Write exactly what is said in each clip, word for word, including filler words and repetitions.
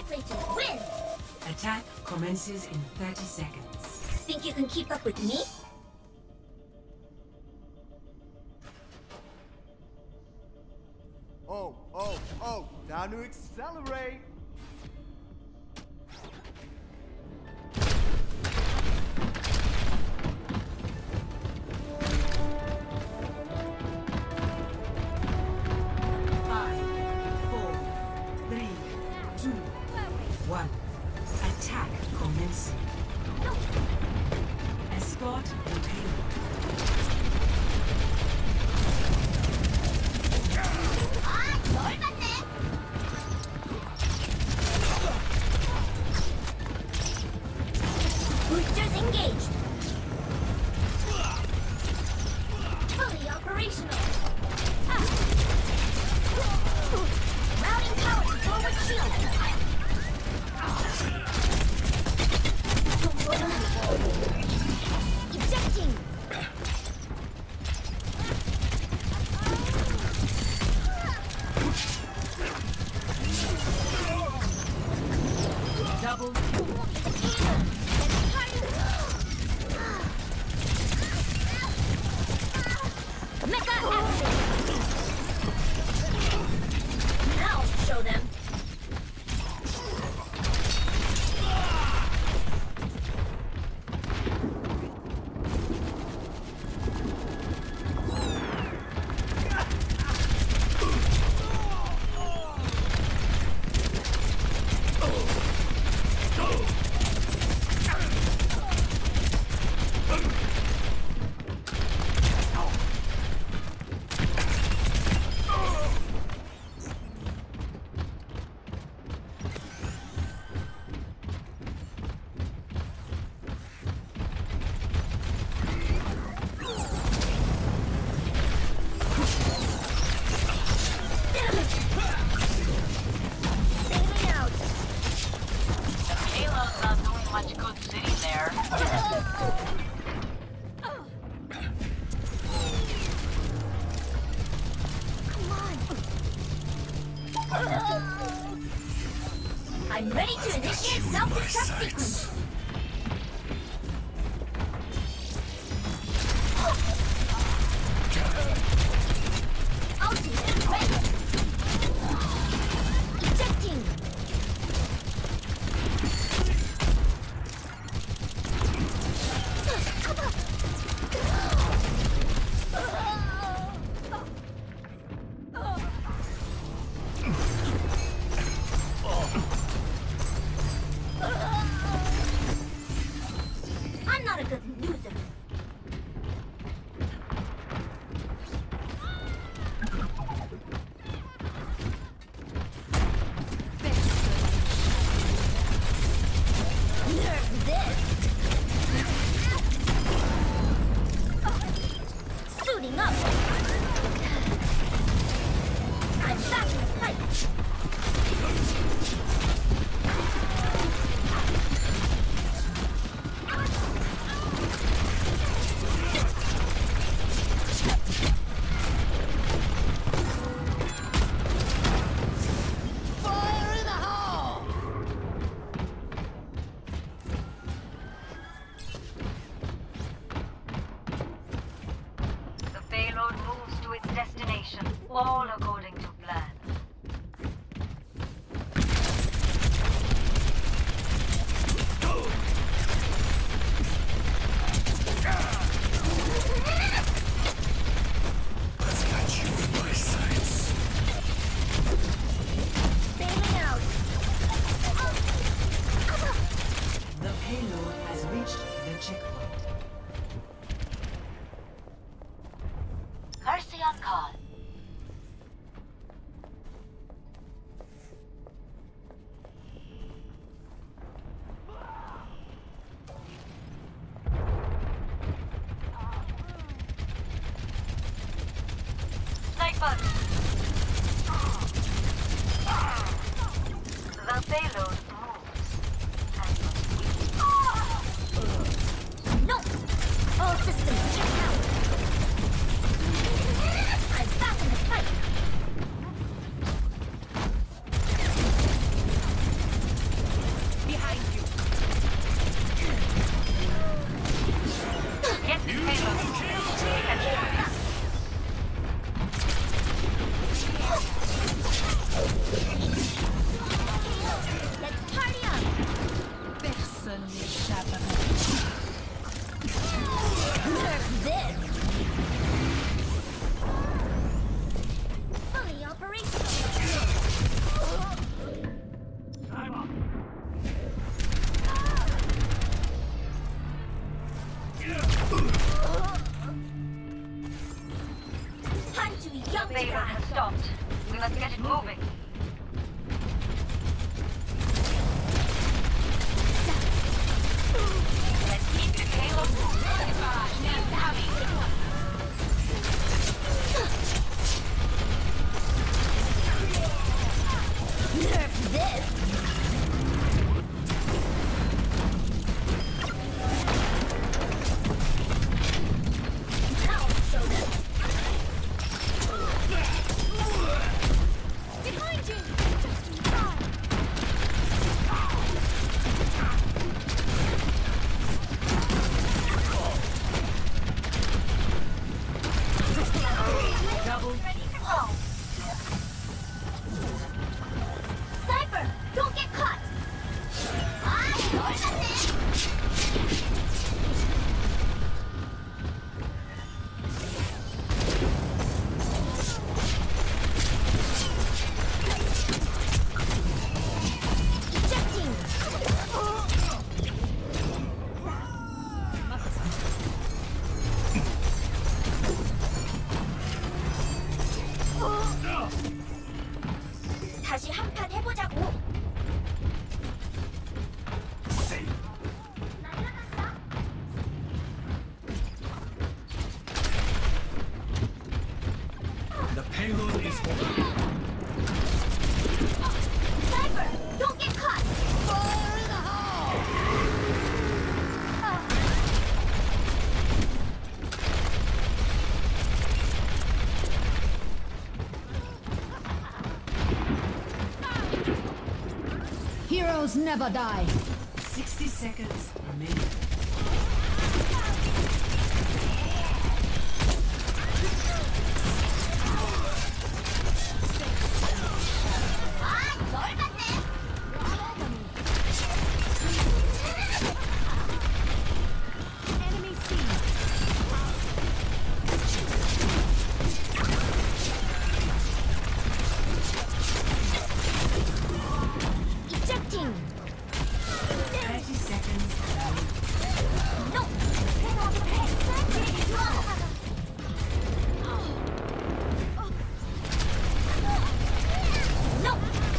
Congratulations, win! Attack commences in thirty seconds. Think you can keep up with me? Oh, oh, oh, time to accelerate! Five, four, three, two, one. Attack commencing. Escort the payload. 아, 열받네! Boosters engaged! Fully operational! Ah. Routing power to forward shield! Ejecting! Double Mecha action! Now I'll show them! I'm ready to initiate self-destruct sequence. Ultimate ready. Ejecting. I'm not a good loser. Nerve this. Suiting up. I'm back in the fight. Destination, all according to plan. I've got you in my sights. Bailing out. The payload has reached the checkpoint. Mercy on call. Sniper! The payload moves. And No! All systems check out. I'm back in the fight. The payload has stopped. We must get it moving. Let's keep the payload moving. Nerf this! Now show them! Behind you! Just in time! Double. Ready to go. Sniper! Don't get caught! Ah, you're nothing! Ejecting! 다시 한 판 해보자고! The payload is open. Sniper! Don't get caught! Fire in the hole! Heroes never die. sixty seconds remaining. 아, 넓었네! Enemy seen. Ejecting! thirty seconds remaining. No! No!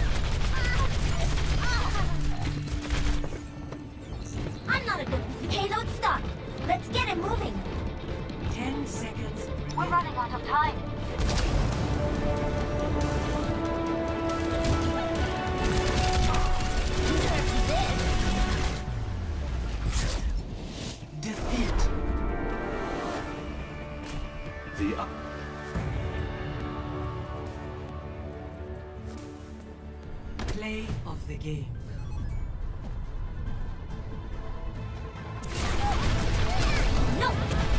I'm not a good payload stop. Let's get it moving. ten seconds We're remaining. running out of time. Nerf this. Defeat. The up. Play of the game. No!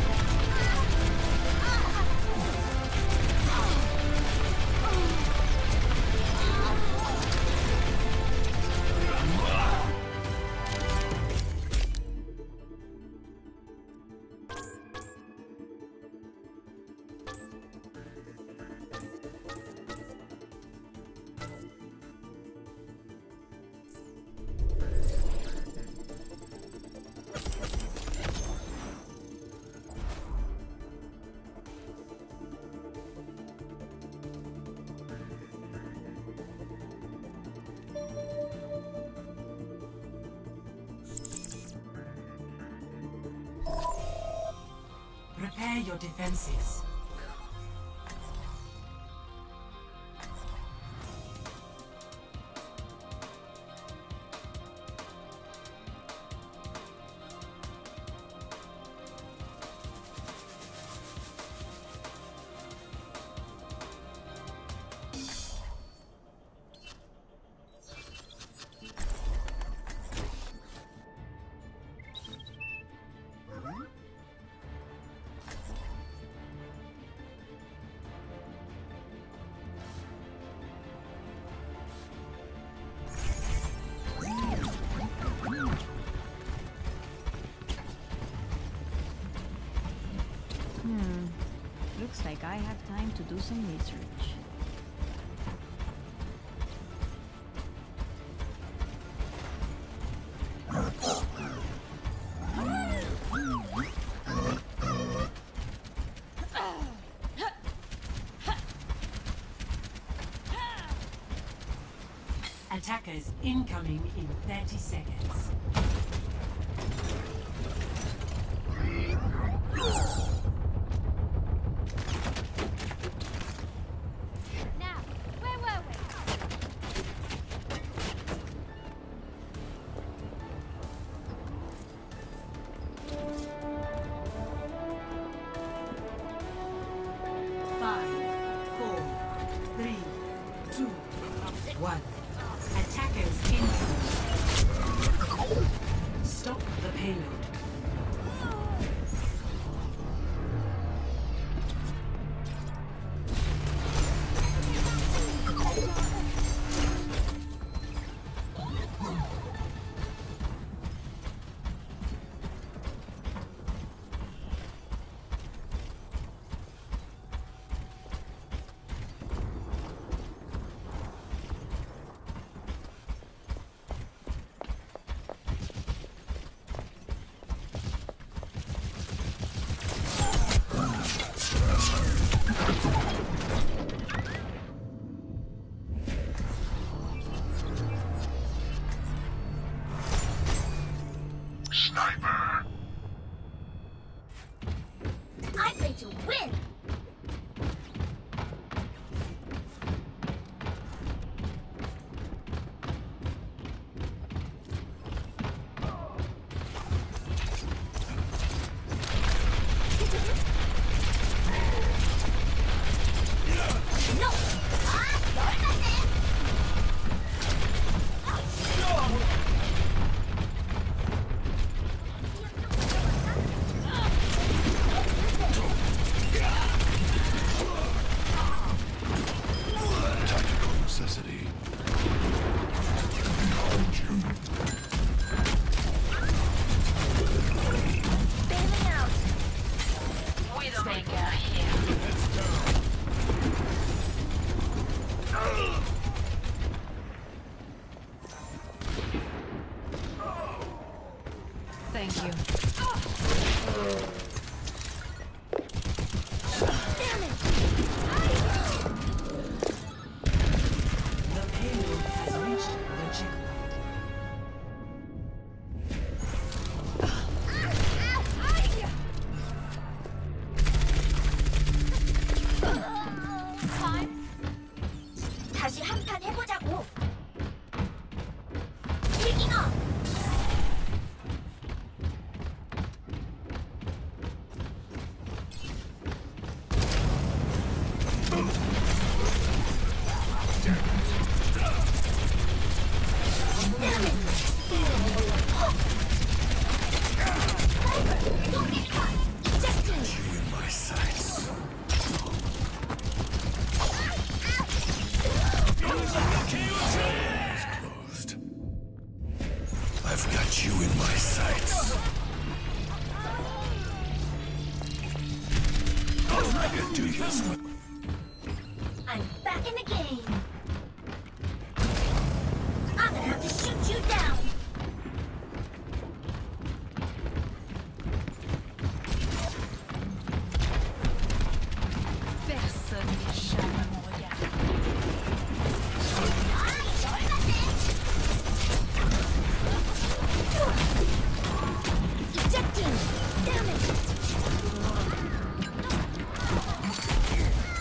Prepare your defenses. Hmm. Looks like I have time to do some research. Attackers incoming in thirty seconds. Now, where were we? Five, four, three, two, one. Attackers incoming. Stop the payload. I play to win! No! Ah, Tactical necessity. bailing out! Widowmaker here. Thank you. Damn it! The payload has reached the checkpoint. Time. 다시 한 판 해보자고. Taking off. Damn it! Don't get caught. Ejecting. You in my sights. Closed. I've got you in my sights. I could do this. I'm back in the game. I'm gonna have to shoot you down. Personne n'échappe à mon regard. Ejecting. Damn it.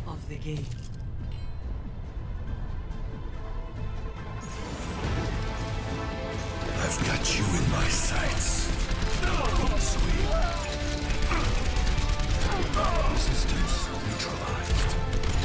of the game. I've got you in my sights. Sweet. Resistance neutralized.